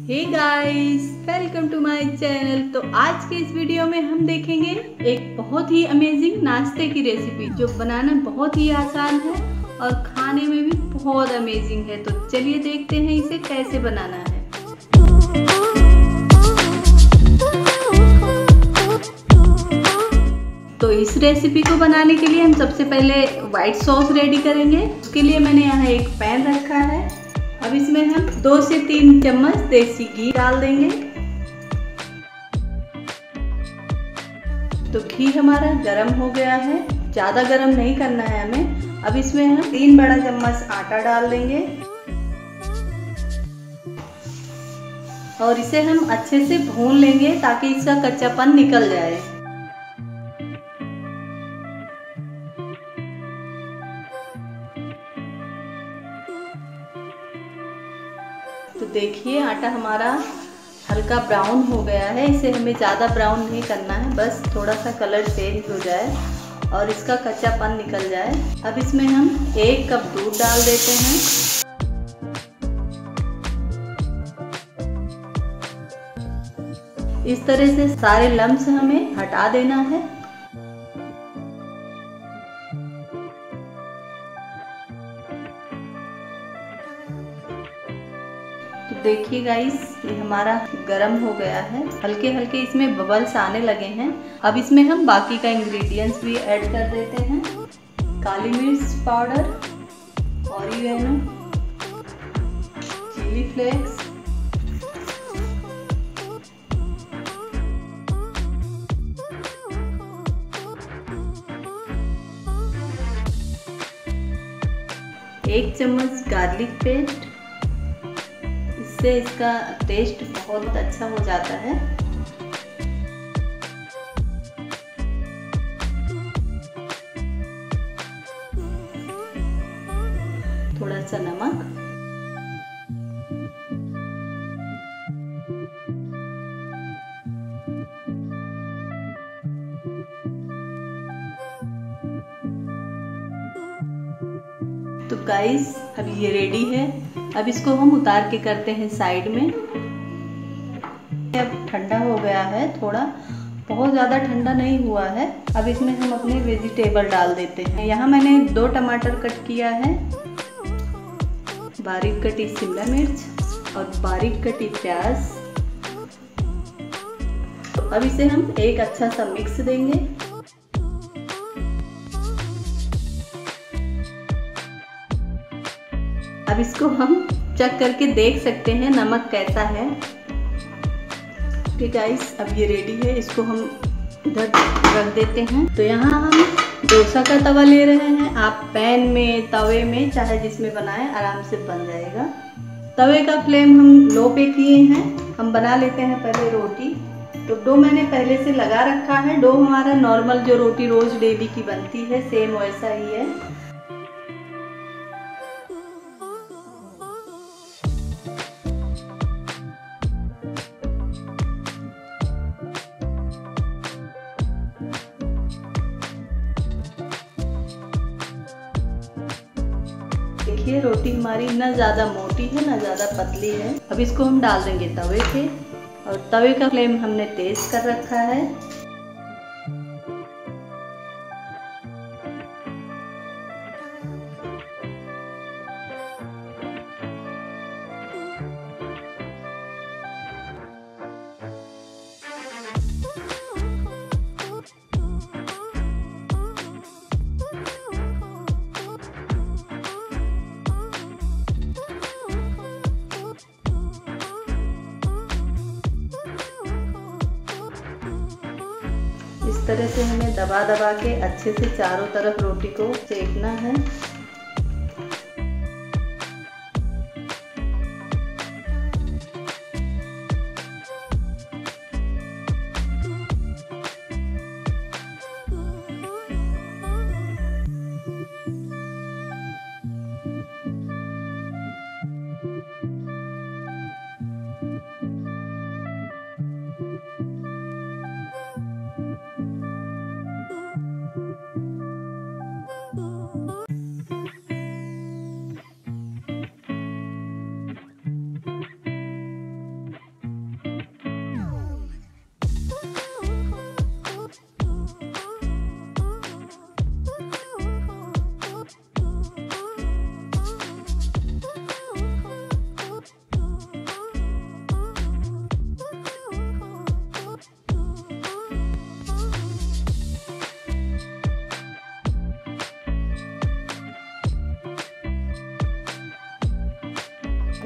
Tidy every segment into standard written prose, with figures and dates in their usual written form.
Hey guys, welcome to my channel. तो आज के इस वीडियो में हम देखेंगे एक बहुत ही अमेजिंग नाश्ते की रेसिपी जो बनाना बहुत ही आसान है और खाने में भी बहुत अमेजिंग है। तो चलिए देखते हैं इसे कैसे बनाना है। तो इस रेसिपी को बनाने के लिए हम सबसे पहले व्हाइट सॉस रेडी करेंगे। उसके लिए मैंने यहाँ एक पैन रखा है। अब इसमें हम 2 से 3 चम्मच देसी घी डाल देंगे। तो घी हमारा गरम हो गया है, ज़्यादा गरम नहीं करना है हमें। अब इसमें हम 3 बड़ा चम्मच आटा डाल देंगे और इसे हम अच्छे से भून लेंगे ताकि इसका कच्चापन निकल जाए। तो देखिए आटा हमारा हल्का ब्राउन हो गया है। इसे हमें ज़्यादा ब्राउन नहीं करना है, बस थोड़ा सा कलर चेंज हो जाए और इसका कच्चापन निकल जाए। अब इसमें हम 1 कप दूध डाल देते हैं। इस तरह से सारे लम्स हमें हटा देना है। तो देखिए गाइस, ये हमारा गरम हो गया है, हल्के हल्के इसमें बबल्स आने लगे हैं। अब इसमें हम बाकी का इंग्रेडिएंट्स भी ऐड कर देते हैं। काली मिर्च पाउडर, ऑरिगेनो, चिली फ्लेक्स, एक चम्मच गार्लिक पेस्ट। इससे इसका टेस्ट बहुत अच्छा हो जाता है। थोड़ा सा नमक, तो गाइस अब ये रेडी है। अब इसको हम उतार के करते हैं साइड में। अब ठंडा हो गया है, थोड़ा बहुत ज़्यादा ठंडा नहीं हुआ है। अब इसमें हम अपने वेजिटेबल डाल देते हैं। यहाँ मैंने 2 टमाटर कट किया है, बारीक कटी शिमला मिर्च और बारीक कटी प्याज। तो अब इसे हम एक अच्छा सा मिक्स देंगे। अब इसको हम चेक करके देख सकते हैं नमक कैसा है। ठीक गाइस, अब ये रेडी है। इसको हम इधर रख देते हैं। तो यहाँ हम डोसा का तवा ले रहे हैं। आप पैन में, तवे में, चाहे जिसमें बनाएं, आराम से बन जाएगा। तवे का फ्लेम हम लो पे किए हैं। हम बना लेते हैं पहले रोटी। तो डो मैंने पहले से लगा रखा है। डो हमारा नॉर्मल जो रोटी रोज डेली की बनती है, सेम वैसा ही है। देखिए रोटी हमारी ना ज़्यादा मोटी है ना ज़्यादा पतली है। अब इसको हम डाल देंगे तवे पे और तवे का फ्लेम हमने तेज कर रखा है। इस तरह से हमें दबा दबा के अच्छे से चारों तरफ रोटी को सेकना है।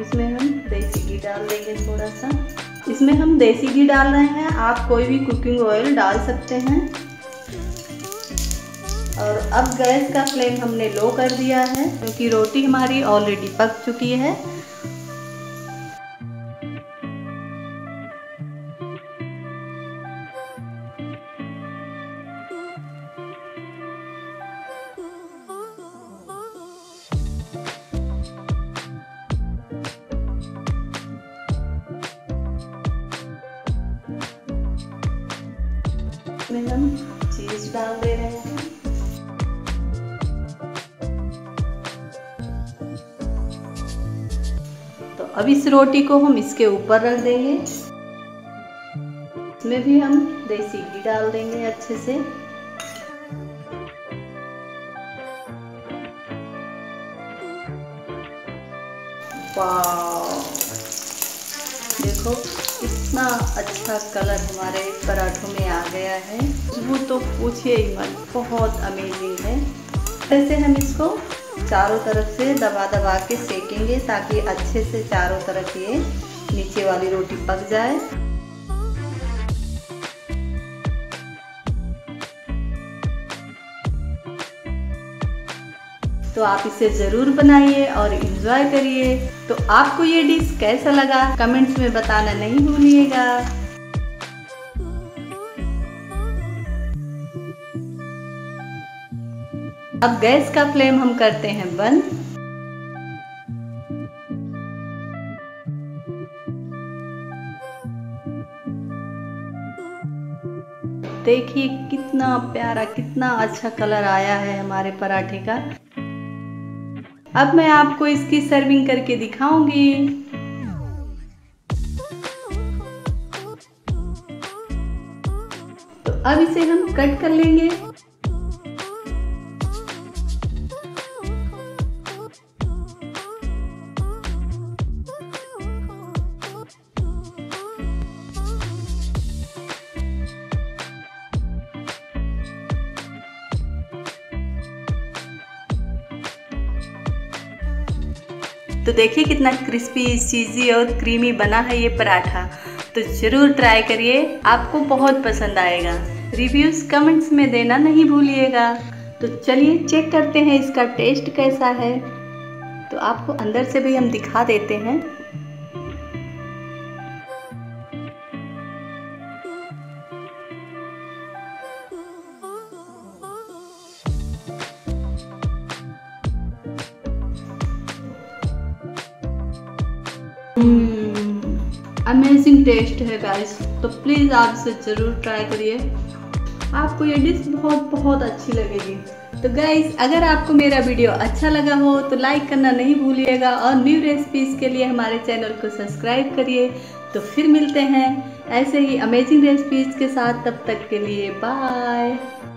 इसमें हम देसी घी डाल देंगे थोड़ा सा। इसमें हम देसी घी डाल रहे हैं, आप कोई भी कुकिंग ऑयल डाल सकते हैं। और अब गैस का फ्लेम हमने लो कर दिया है क्योंकि रोटी हमारी ऑलरेडी पक चुकी है। इसमें हम चीज डाल दे रहे हैं। तो अब इस रोटी को हम इसके ऊपर रख देंगे। इसमें भी हम देसी घी डाल देंगे अच्छे से। वाह, देखो कितना अच्छा कलर हमारे पराठों में आ गया है, वो तो पूछिए ही मत, बहुत अमेजिंग है। ऐसे हम इसको चारों तरफ से दबा दबा के सेकेंगे ताकि अच्छे से चारों तरफ ये नीचे वाली रोटी पक जाए। तो आप इसे ज़रूर बनाइए और एंजॉय करिए। तो आपको ये डिश कैसा लगा कमेंट्स में बताना नहीं भूलिएगा। अब गैस का फ्लेम हम करते हैं बंद। देखिए कितना प्यारा, कितना अच्छा कलर आया है हमारे पराठे का। अब मैं आपको इसकी सर्विंग करके दिखाऊंगी। तो अब इसे हम कट कर लेंगे। तो देखिए कितना क्रिस्पी, चीज़ी और क्रीमी बना है ये पराठा। तो ज़रूर ट्राई करिए, आपको बहुत पसंद आएगा। रिव्यूज़ कमेंट्स में देना नहीं भूलिएगा। तो चलिए चेक करते हैं इसका टेस्ट कैसा है। तो आपको अंदर से भी हम दिखा देते हैं। अमेजिंग टेस्ट है गाइस। तो प्लीज़ आप इसे ज़रूर ट्राई करिए, आपको ये डिश बहुत बहुत अच्छी लगेगी। तो गाइस अगर आपको मेरा वीडियो अच्छा लगा हो तो लाइक करना नहीं भूलिएगा और न्यू रेसिपीज़ के लिए हमारे चैनल को सब्सक्राइब करिए। तो फिर मिलते हैं ऐसे ही अमेजिंग रेसिपीज़ के साथ, तब तक के लिए बाय।